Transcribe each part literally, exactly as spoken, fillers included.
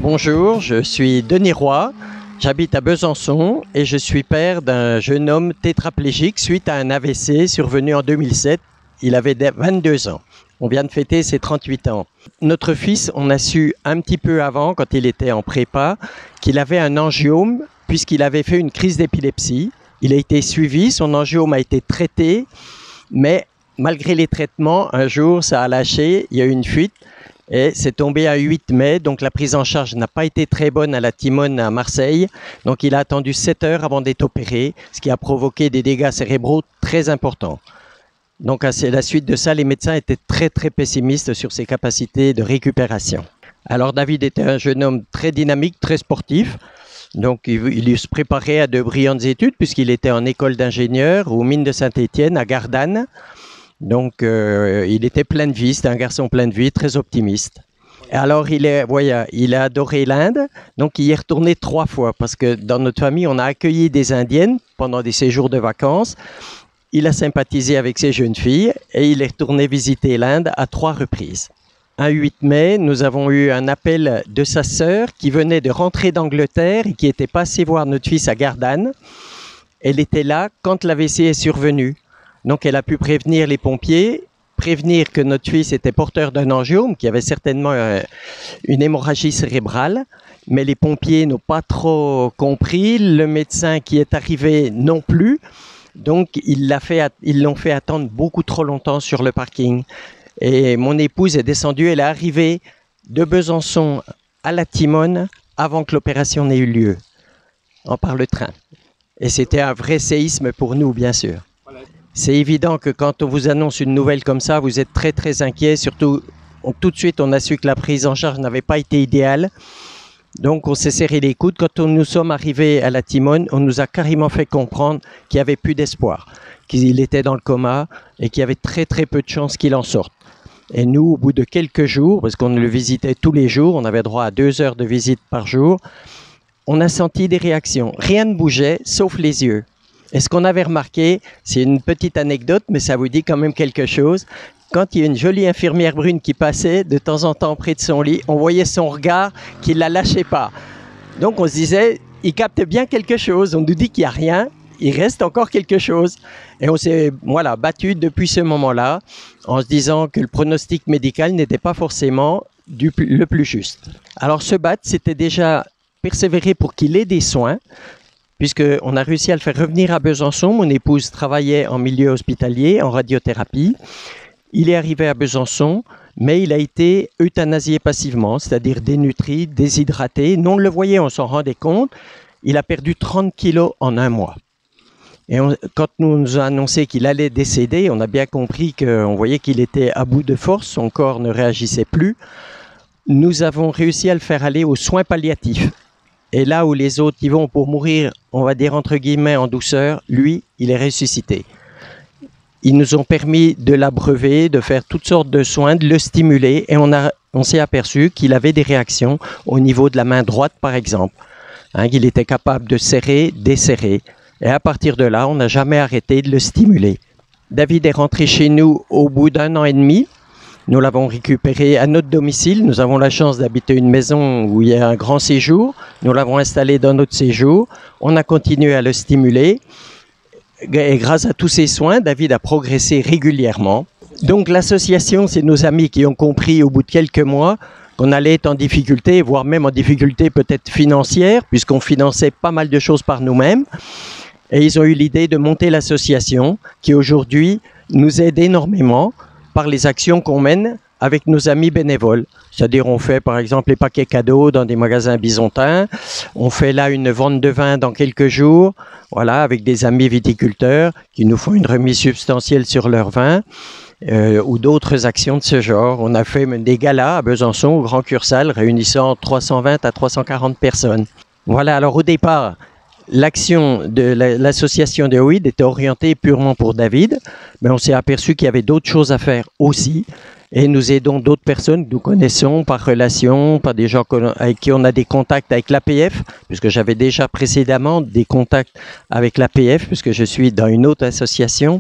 Bonjour, je suis Denis Roy, j'habite à Besançon et je suis père d'un jeune homme tétraplégique suite à un A V C survenu en deux mille sept. Il avait vingt-deux ans. On vient de fêter ses trente-huit ans. Notre fils, on a su un petit peu avant, quand il était en prépa, qu'il avait un angiome puisqu'il avait fait une crise d'épilepsie. Il a été suivi, son angiome a été traité, mais malgré les traitements, un jour ça a lâché, il y a eu une fuite. Et c'est tombé à huit mai, donc la prise en charge n'a pas été très bonne à la Timone à Marseille. Donc il a attendu sept heures avant d'être opéré, ce qui a provoqué des dégâts cérébraux très importants. Donc à la suite de ça, les médecins étaient très très pessimistes sur ses capacités de récupération. Alors David était un jeune homme très dynamique, très sportif. Donc il, il se préparait à de brillantes études puisqu'il était en école d'ingénieur aux mines de Saint-Étienne à Gardanne. Donc, euh, il était plein de vie, c'était un garçon plein de vie, très optimiste. Et alors, il, est, voyez, il a adoré l'Inde, donc il y est retourné trois fois, parce que dans notre famille, on a accueilli des Indiennes pendant des séjours de vacances. Il a sympathisé avec ces jeunes filles et il est retourné visiter l'Inde à trois reprises. Un huit mai, nous avons eu un appel de sa sœur qui venait de rentrer d'Angleterre et qui était passée voir notre fils à Gardanne. Elle était là quand l'A V C est survenu. Donc, elle a pu prévenir les pompiers, prévenir que notre fils était porteur d'un angiome, qui avait certainement euh, une hémorragie cérébrale. Mais les pompiers n'ont pas trop compris, le médecin qui est arrivé non plus. Donc, ils l'ont fait, ils l'ont fait attendre beaucoup trop longtemps sur le parking. Et mon épouse est descendue, elle est arrivée de Besançon à la Timone avant que l'opération n'ait eu lieu, en par le train. Et c'était un vrai séisme pour nous, bien sûr. C'est évident que quand on vous annonce une nouvelle comme ça, vous êtes très très inquiet. Surtout, on, tout de suite, on a su que la prise en charge n'avait pas été idéale. Donc, on s'est serré les coudes. Quand on, nous sommes arrivés à la Timone, on nous a carrément fait comprendre qu'il n'y avait plus d'espoir, qu'il était dans le coma et qu'il y avait très très peu de chances qu'il en sorte. Et nous, au bout de quelques jours, parce qu'on le visitait tous les jours, on avait droit à deux heures de visite par jour, on a senti des réactions. Rien ne bougeait, sauf les yeux. Et ce qu'on avait remarqué, c'est une petite anecdote, mais ça vous dit quand même quelque chose. Quand il y a une jolie infirmière brune qui passait de temps en temps près de son lit, on voyait son regard qui ne la lâchait pas. Donc on se disait, il capte bien quelque chose. On nous dit qu'il n'y a rien, il reste encore quelque chose. Et on s'est voilà, battu depuis ce moment-là en se disant que le pronostic médical n'était pas forcément du, le plus juste. Alors se battre, c'était déjà persévérer pour qu'il ait des soins, puisqu'on a réussi à le faire revenir à Besançon. Mon épouse travaillait en milieu hospitalier, en radiothérapie. Il est arrivé à Besançon, mais il a été euthanasié passivement, c'est-à-dire dénutri, déshydraté. Nous, on le voyait, on s'en rendait compte. Il a perdu trente kilos en un mois. Et on, quand nous nous a annoncé qu'il allait décéder, on a bien compris qu'on voyait qu'il était à bout de force, son corps ne réagissait plus. Nous avons réussi à le faire aller aux soins palliatifs. Et là où les autres y vont pour mourir, on va dire entre guillemets en douceur, lui, il est ressuscité. Ils nous ont permis de l'abreuver, de faire toutes sortes de soins, de le stimuler. Et on, a, on s'est aperçu qu'il avait des réactions au niveau de la main droite, par exemple. Hein, qu'il était capable de serrer, desserrer. Et à partir de là, on n'a jamais arrêté de le stimuler. David est rentré chez nous au bout d'un an et demi. Nous l'avons récupéré à notre domicile. Nous avons la chance d'habiter une maison où il y a un grand séjour. Nous l'avons installé dans notre séjour. On a continué à le stimuler. Et grâce à tous ces soins, David a progressé régulièrement. Donc l'association, c'est nos amis qui ont compris au bout de quelques mois qu'on allait être en difficulté, voire même en difficulté peut-être financière, puisqu'on finançait pas mal de choses par nous-mêmes. Et ils ont eu l'idée de monter l'association qui aujourd'hui nous aide énormément par les actions qu'on mène avec nos amis bénévoles. C'est-à-dire on fait par exemple les paquets cadeaux dans des magasins byzantins, on fait là une vente de vin dans quelques jours, voilà, avec des amis viticulteurs qui nous font une remise substantielle sur leur vin, euh, ou d'autres actions de ce genre. On a fait des galas à Besançon, au Grand Cursal, réunissant trois cent vingt à trois cent quarante personnes. Voilà, alors au départ, l'action de l'association de O I D était orientée purement pour David, mais on s'est aperçu qu'il y avait d'autres choses à faire aussi. Et nous aidons d'autres personnes que nous connaissons par relation, par des gens avec qui on a des contacts avec l'A P F, puisque j'avais déjà précédemment des contacts avec l'A P F, puisque je suis dans une autre association.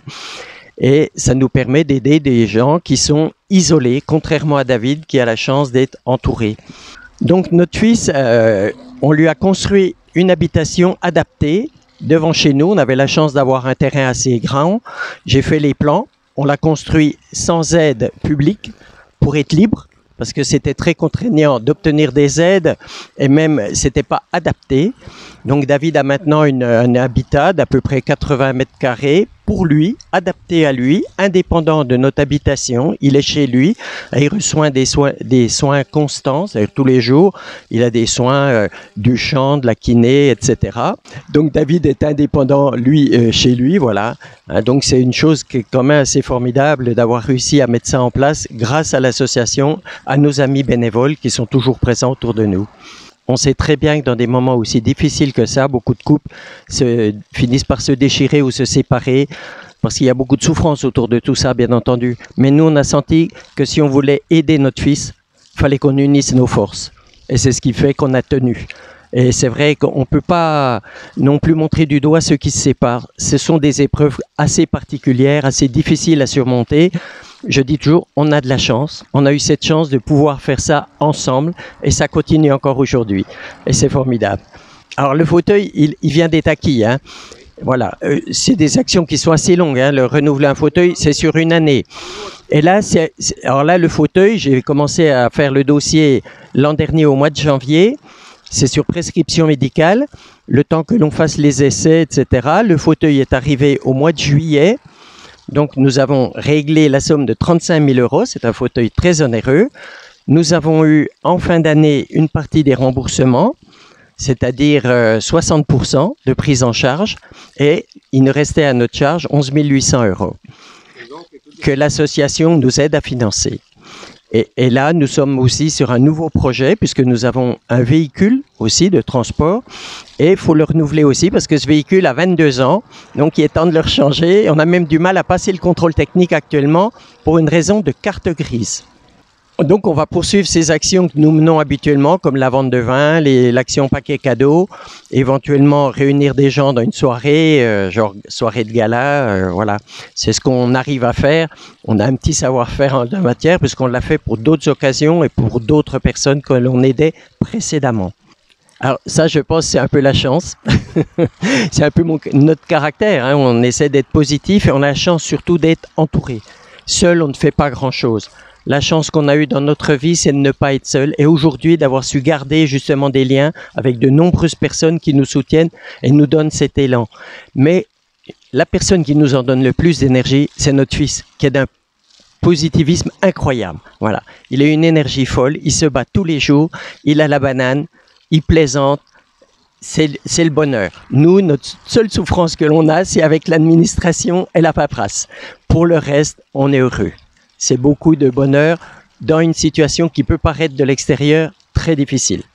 Et ça nous permet d'aider des gens qui sont isolés, contrairement à David, qui a la chance d'être entouré. Donc notre fils, euh, on lui a construit une habitation adaptée devant chez nous. On avait la chance d'avoir un terrain assez grand. J'ai fait les plans. On l'a construit sans aide publique pour être libre, parce que c'était très contraignant d'obtenir des aides et même c'était pas adapté. Donc David a maintenant une, un habitat d'à peu près quatre-vingts mètres carrés pour lui, adapté à lui, indépendant de notre habitation. Il est chez lui, il reçoit des soins, des soins constants, c'est-à-dire tous les jours. Il a des soins euh, du chant, de la kiné, et cetera. Donc David est indépendant, lui, euh, chez lui, voilà. Hein, donc c'est une chose qui est quand même assez formidable d'avoir réussi à mettre ça en place grâce à l'association, à nos amis bénévoles qui sont toujours présents autour de nous. On sait très bien que dans des moments aussi difficiles que ça, beaucoup de couples se, finissent par se déchirer ou se séparer parce qu'il y a beaucoup de souffrance autour de tout ça, bien entendu. Mais nous, on a senti que si on voulait aider notre fils, il fallait qu'on unisse nos forces. Et c'est ce qui fait qu'on a tenu. Et c'est vrai qu'on ne peut pas non plus montrer du doigt ceux qui se séparent. Ce sont des épreuves assez particulières, assez difficiles à surmonter. Je dis toujours, on a de la chance. On a eu cette chance de pouvoir faire ça ensemble et ça continue encore aujourd'hui. Et c'est formidable. Alors le fauteuil, il, il vient d'être acquis. Hein. Voilà, euh, c'est des actions qui sont assez longues. Hein. Le renouveler un fauteuil, c'est sur une année. Et là, c'est, c'est, alors là, le fauteuil, j'ai commencé à faire le dossier l'an dernier au mois de janvier. C'est sur prescription médicale. Le temps que l'on fasse les essais, et cetera. Le fauteuil est arrivé au mois de juillet. Donc, nous avons réglé la somme de trente-cinq mille euros. C'est un fauteuil très onéreux. Nous avons eu en fin d'année une partie des remboursements, c'est-à-dire euh, soixante pour cent de prise en charge. Et il nous restait à notre charge onze mille huit cents euros que l'association nous aide à financer. Et, et là, nous sommes aussi sur un nouveau projet puisque nous avons un véhicule aussi de transport et il faut le renouveler aussi parce que ce véhicule a vingt-deux ans, donc il est temps de le rechanger. On a même du mal à passer le contrôle technique actuellement pour une raison de carte grise. Donc on va poursuivre ces actions que nous menons habituellement comme la vente de vin, les, l'action paquet cadeau, éventuellement réunir des gens dans une soirée, euh, genre soirée de gala, euh, voilà. C'est ce qu'on arrive à faire. On a un petit savoir-faire en la matière puisqu'on l'a fait pour d'autres occasions et pour d'autres personnes que l'on aidait précédemment. Alors ça, je pense, c'est un peu la chance. C'est un peu mon, notre caractère. Hein. On essaie d'être positif et on a la chance surtout d'être entouré. Seul, on ne fait pas grand-chose. La chance qu'on a eue dans notre vie, c'est de ne pas être seul. Et aujourd'hui, d'avoir su garder justement des liens avec de nombreuses personnes qui nous soutiennent et nous donnent cet élan. Mais la personne qui nous en donne le plus d'énergie, c'est notre fils, qui est d'un positivisme incroyable. Voilà. Il a une énergie folle, il se bat tous les jours, il a la banane, il plaisante. C'est, c'est le bonheur. Nous, notre seule souffrance que l'on a, c'est avec l'administration et la paperasse. Pour le reste, on est heureux. C'est beaucoup de bonheur dans une situation qui peut paraître de l'extérieur très difficile.